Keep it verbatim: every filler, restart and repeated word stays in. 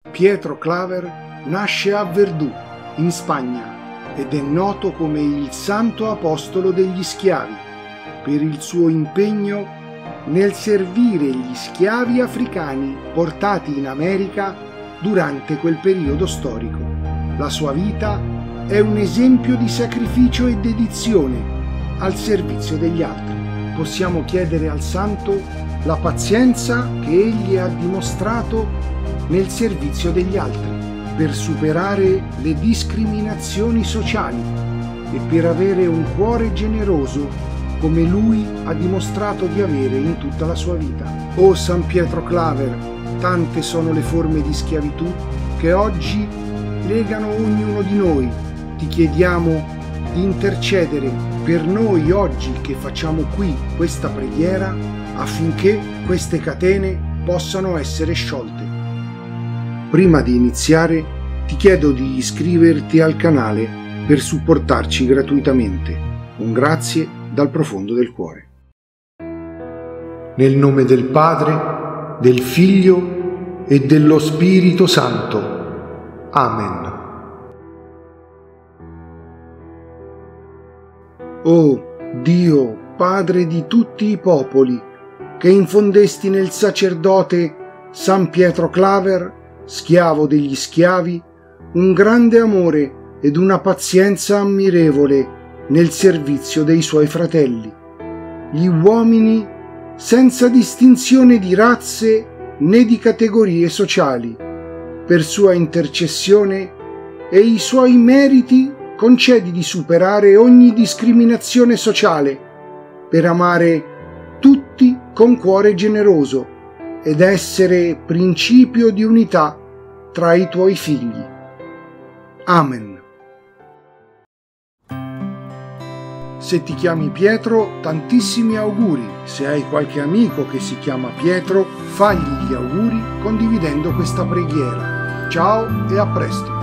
Pietro Claver nasce a Verdú, in Spagna, ed è noto come il Santo Apostolo degli Schiavi, per il suo impegno nel servire gli schiavi africani portati in America durante quel periodo storico. La sua vita è un esempio di sacrificio e dedizione al servizio degli altri. Possiamo chiedere al Santo la pazienza che egli ha dimostrato nel servizio degli altri, per superare le discriminazioni sociali e per avere un cuore generoso come lui ha dimostrato di avere in tutta la sua vita. O San Pietro Claver, tante sono le forme di schiavitù che oggi legano ognuno di noi. Ti chiediamo di intercedere per noi oggi che facciamo qui questa preghiera affinché queste catene possano essere sciolte. Prima di iniziare ti chiedo di iscriverti al canale per supportarci gratuitamente. Un grazie dal profondo del cuore. Nel nome del Padre, del Figlio e dello Spirito Santo. Amen. O Dio, Padre di tutti i popoli, che infondesti nel sacerdote San Pietro Claver, schiavo degli schiavi, un grande amore ed una pazienza ammirevole nel servizio dei suoi fratelli, gli uomini senza distinzione di razze né di categorie sociali. Per sua intercessione e i suoi meriti concedi di superare ogni discriminazione sociale, per amare tutti con cuore generoso ed essere principio di unità tra i tuoi figli. Amen. Se ti chiami Pietro, tantissimi auguri. Se hai qualche amico che si chiama Pietro, fagli gli auguri condividendo questa preghiera. Ciao e a presto.